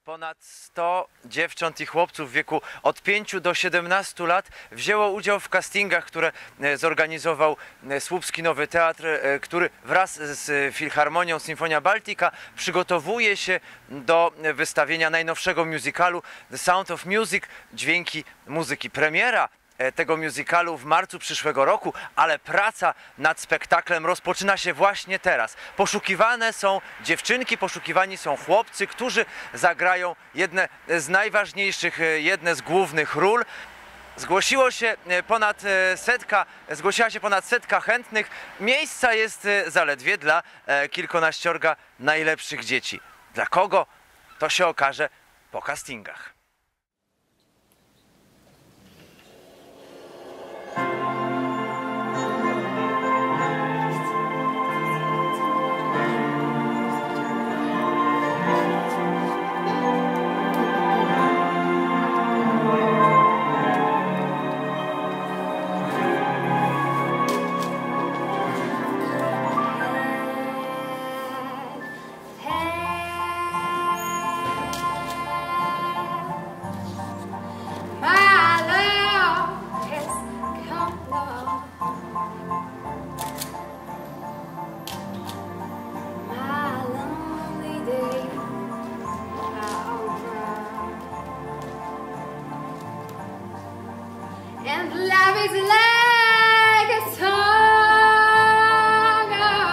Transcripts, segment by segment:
Ponad 100 dziewcząt i chłopców w wieku od 5 do 17 lat wzięło udział w castingach, które zorganizował Słupski Nowy Teatr, który wraz z Filharmonią Sinfonia Baltica przygotowuje się do wystawienia najnowszego musicalu The Sound of Music, Dźwięki Muzyki. Premiera tego musicalu w marcu przyszłego roku, ale praca nad spektaklem rozpoczyna się właśnie teraz. Poszukiwane są dziewczynki, poszukiwani są chłopcy, którzy zagrają jedne z najważniejszych, jedne z głównych ról. Zgłosiła się ponad setka chętnych. Miejsca jest zaledwie dla kilkunaściorga najlepszych dzieci. Dla kogo? To się okaże po castingach. And love is like a song.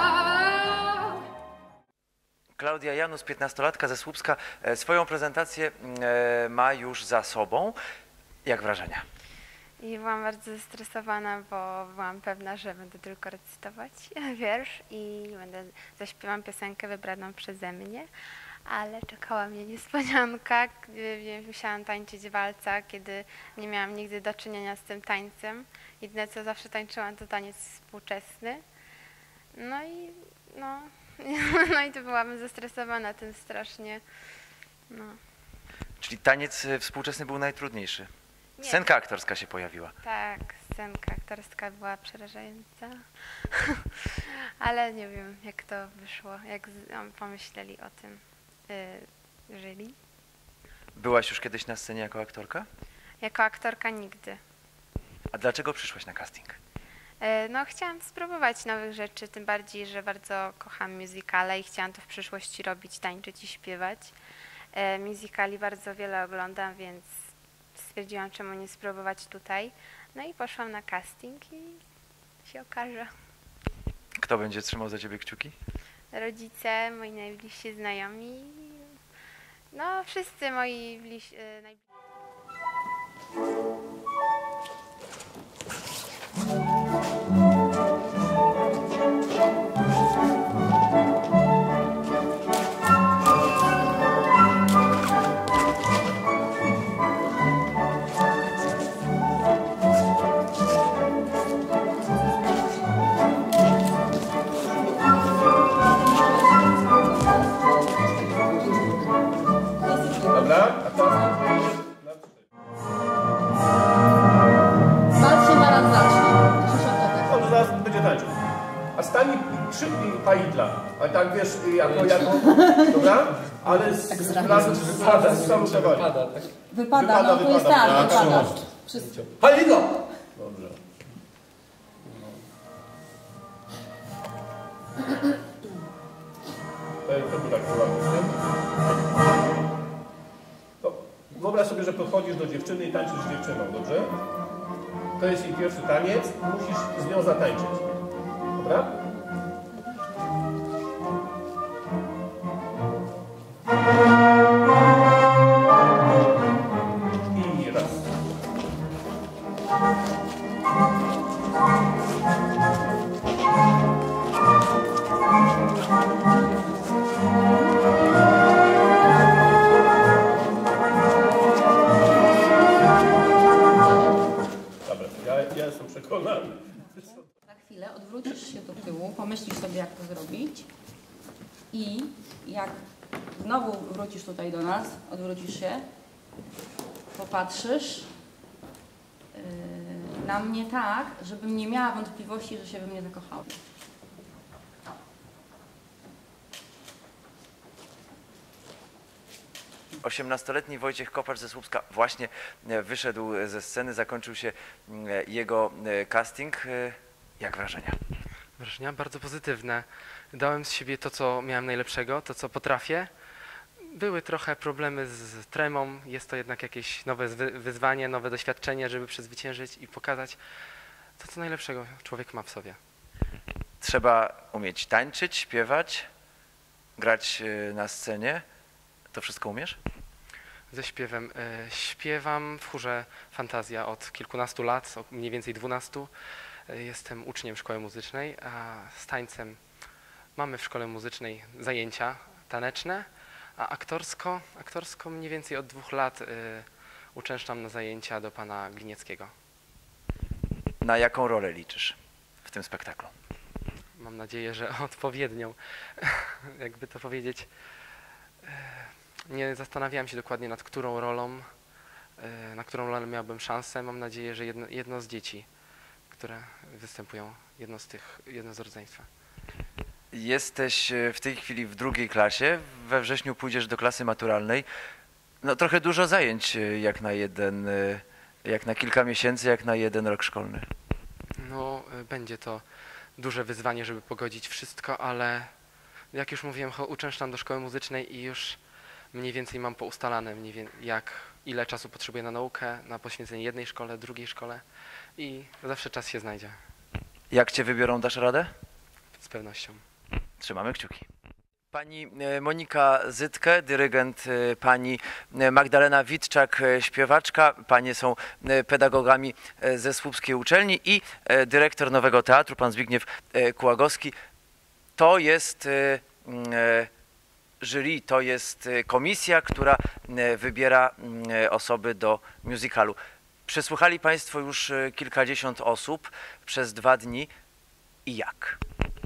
Klaudia Janus, 15-latka ze Słupska, swoją prezentację ma już za sobą. Jak wrażenia? I byłam bardzo zestresowana, bo byłam pewna, że będę tylko recytować wiersz i zaśpiewam piosenkę wybraną przeze mnie. Ale czekała mnie niespodzianka, gdy musiałam tańczyć walca, kiedy nie miałam nigdy do czynienia z tym tańcem. Jedyne co zawsze tańczyłam to taniec współczesny. No i to byłam zestresowana tym strasznie. No. Czyli taniec współczesny był najtrudniejszy. Nie. Scenka aktorska się pojawiła. Tak, scenka aktorska była przerażająca. Ale nie wiem, jak to wyszło, jak pomyśleli o tym jury. Byłaś już kiedyś na scenie jako aktorka? Jako aktorka nigdy. A dlaczego przyszłaś na casting? No, chciałam spróbować nowych rzeczy, tym bardziej, że bardzo kocham musicale i chciałam to w przyszłości robić, tańczyć i śpiewać. Musicali bardzo wiele oglądam, więc stwierdziłam, czemu nie spróbować tutaj. No i poszłam na casting i się okaże. Kto będzie trzymał za ciebie kciuki? Rodzice, moi najbliżsi znajomi, no wszyscy moi najbliżsi. A stani trzy paidla, a tak wiesz, jako, dobra? Ale razem wypada, wypada, no to jest tak, wypada. Paidla! Dobrze. To był tak ładny. Wyobraź sobie, że podchodzisz do dziewczyny i tańczysz z dziewczyną, dobrze? To jest jej pierwszy taniec, musisz z nią zatańczyć. Dobra? I raz. Dobra, ja jestem przekonany. Na chwilę odwrócisz się do tyłu, pomyślisz sobie, jak to zrobić i jak znowu wrócisz tutaj do nas, odwrócisz się, popatrzysz na mnie tak, żebym nie miała wątpliwości, że się we mnie zakochała. 18-letni Wojciech Kopacz ze Słupska właśnie wyszedł ze sceny, zakończył się jego casting. Jak wrażenia? Wrażenia bardzo pozytywne. Dałem z siebie to, co miałem najlepszego, to, co potrafię. Były trochę problemy z tremą, jest to jednak jakieś nowe wyzwanie, nowe doświadczenie, żeby przezwyciężyć i pokazać to, co najlepszego człowiek ma w sobie. Trzeba umieć tańczyć, śpiewać, grać na scenie. To wszystko umiesz? Ze śpiewem. Śpiewam w chórze Fantazja od kilkunastu lat, mniej więcej 12. Jestem uczniem szkoły muzycznej, a z tańcem mamy w szkole muzycznej zajęcia taneczne, a aktorsko mniej więcej od 2 lat uczęszczam na zajęcia do pana Glinieckiego. Na jaką rolę liczysz w tym spektaklu? Mam nadzieję, że odpowiednią, jakby to powiedzieć. Nie zastanawiałem się dokładnie nad którą rolą, na którą rolę miałbym szansę. Mam nadzieję, że jedno z dzieci, które występują, jedno z rodzeństwa. Jesteś w tej chwili w 2. klasie, we wrześniu pójdziesz do klasy maturalnej. No trochę dużo zajęć jak na kilka miesięcy, jak na 1 rok szkolny. No, będzie to duże wyzwanie, żeby pogodzić wszystko, ale jak już mówiłem, uczęszczam do szkoły muzycznej i już mniej więcej mam poustalane, ile czasu potrzebuję na naukę, na poświęcenie jednej szkole, drugiej szkole i zawsze czas się znajdzie, Jak cię wybiorą, dasz radę? z pewnością. Trzymamy kciuki. Pani Monika Zytke, dyrygent, pani Magdalena Witczak, śpiewaczka. Panie są pedagogami ze Słupskiej Uczelni i dyrektor Nowego Teatru, pan Zbigniew Kłagowski. To jest jury, to jest komisja, która wybiera osoby do musicalu. Przesłuchali Państwo już kilkadziesiąt osób przez 2 dni. I jak?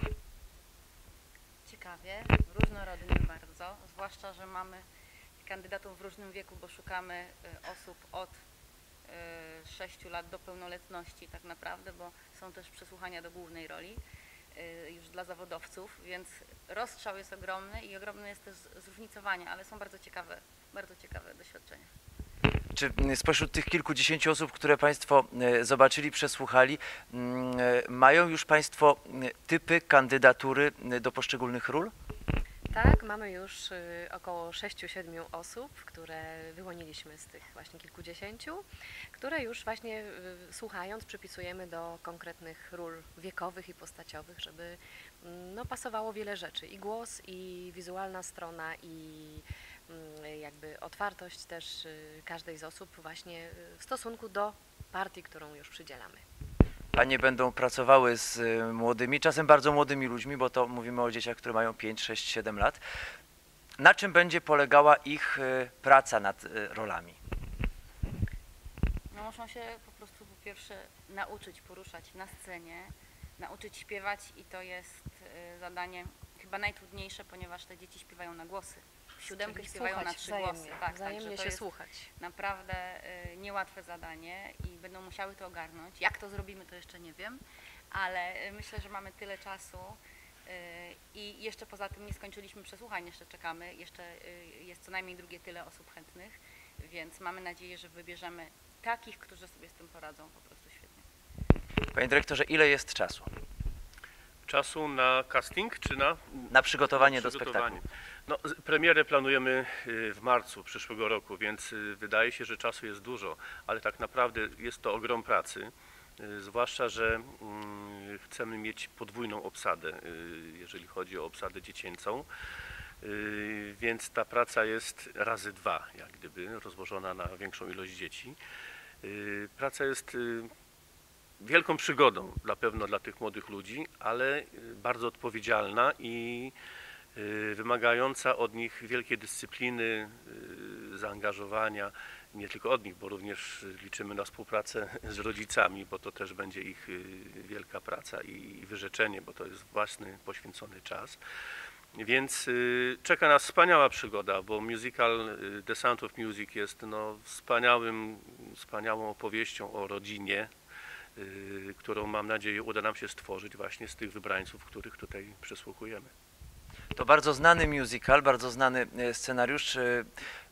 Ciekawie, różnorodnie bardzo, zwłaszcza, że mamy kandydatów w różnym wieku, bo szukamy osób od 6 lat do pełnoletności tak naprawdę, bo są też przesłuchania do głównej roli już dla zawodowców, więc rozstrzał jest ogromny i ogromne jest też zróżnicowanie, ale są bardzo ciekawe doświadczenia. Czy spośród tych kilkudziesięciu osób, które Państwo zobaczyli, przesłuchali, mają już Państwo typy kandydatury do poszczególnych ról? Tak, mamy już około 6-7 osób, które wyłoniliśmy z tych właśnie kilkudziesięciu, które już właśnie słuchając przypisujemy do konkretnych ról wiekowych i postaciowych, żeby no, pasowało wiele rzeczy. I głos, i wizualna strona, i jakby otwartość też każdej z osób właśnie w stosunku do partii, którą już przydzielamy. Panie będą pracowały z młodymi, czasem bardzo młodymi ludźmi, bo to mówimy o dzieciach, które mają 5, 6, 7 lat. Na czym będzie polegała ich praca nad rolami? No, muszą się po prostu po pierwsze nauczyć poruszać na scenie, nauczyć śpiewać i to jest zadanie chyba najtrudniejsze, ponieważ te dzieci śpiewają na głosy. W 7 śpiewają na 3 głosy. Tak, wzajemnie to się jest słuchać. naprawdę niełatwe zadanie i będą musiały to ogarnąć. Jak to zrobimy, to jeszcze nie wiem, ale myślę, że mamy tyle czasu i jeszcze poza tym nie skończyliśmy przesłuchań, jeszcze czekamy, jeszcze jest co najmniej drugie tyle osób chętnych, więc mamy nadzieję, że wybierzemy takich, którzy sobie z tym poradzą po prostu świetnie. Panie dyrektorze, ile jest czasu Czasu na casting czy na przygotowanie do przygotowanie? spektaklu? No, premierę planujemy w marcu przyszłego roku, więc wydaje się, że czasu jest dużo, ale tak naprawdę jest to ogrom pracy, zwłaszcza, że chcemy mieć podwójną obsadę, jeżeli chodzi o obsadę dziecięcą, więc ta praca jest razy 2, jak gdyby, rozłożona na większą ilość dzieci. Praca jest wielką przygodą na pewno dla tych młodych ludzi, ale bardzo odpowiedzialna i wymagająca od nich wielkiej dyscypliny, zaangażowania, nie tylko od nich, bo również liczymy na współpracę z rodzicami, bo to też będzie ich wielka praca i wyrzeczenie, bo to jest własny, poświęcony czas. Więc czeka nas wspaniała przygoda, bo musical The Sound of Music jest no, wspaniałą opowieścią o rodzinie, którą mam nadzieję uda nam się stworzyć właśnie z tych wybrańców, których tutaj przesłuchujemy. To bardzo znany musical, bardzo znany scenariusz.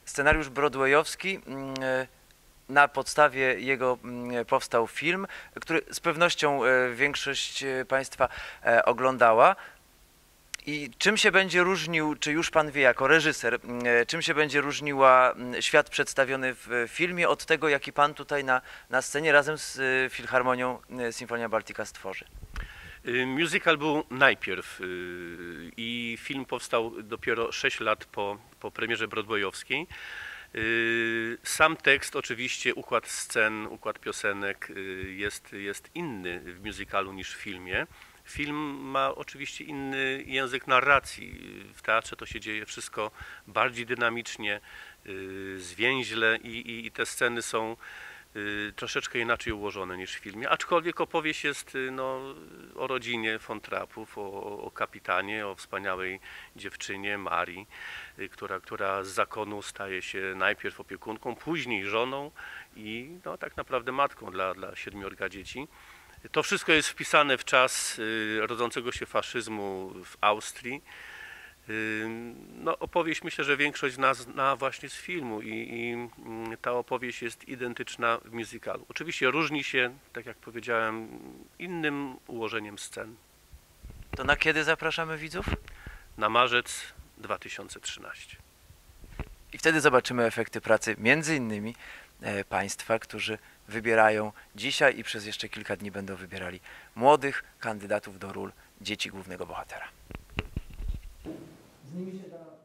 scenariusz broadwayowski. Na podstawie jego powstał film, który z pewnością większość Państwa oglądała. I czym się będzie różnił, czy już Pan wie jako reżyser, czym się będzie różniła świat przedstawiony w filmie od tego, jaki Pan tutaj na scenie razem z Filharmonią Sinfonia Baltica stworzy? Musical był najpierw i film powstał dopiero 6 lat po premierze broadwayowskiej. Sam tekst, oczywiście układ scen, układ piosenek jest inny w musicalu niż w filmie. Film ma oczywiście inny język narracji. W teatrze to się dzieje wszystko bardziej dynamicznie, zwięźle i te sceny są troszeczkę inaczej ułożone niż w filmie. Aczkolwiek opowieść jest o rodzinie von Trappów, o kapitanie, o wspaniałej dziewczynie Marii, która z zakonu staje się najpierw opiekunką, później żoną i tak naprawdę matką dla 7 dzieci. To wszystko jest wpisane w czas rodzącego się faszyzmu w Austrii. Opowieść, myślę, że większość z nas zna właśnie z filmu i ta opowieść jest identyczna w musicalu. Oczywiście różni się, tak jak powiedziałem, innym ułożeniem scen. To na kiedy zapraszamy widzów? Na marzec 2013. I wtedy zobaczymy efekty pracy między innymi Państwa, którzy wybierają dzisiaj i przez jeszcze kilka dni będą wybierali młodych kandydatów do ról dzieci głównego bohatera. Z nimi się da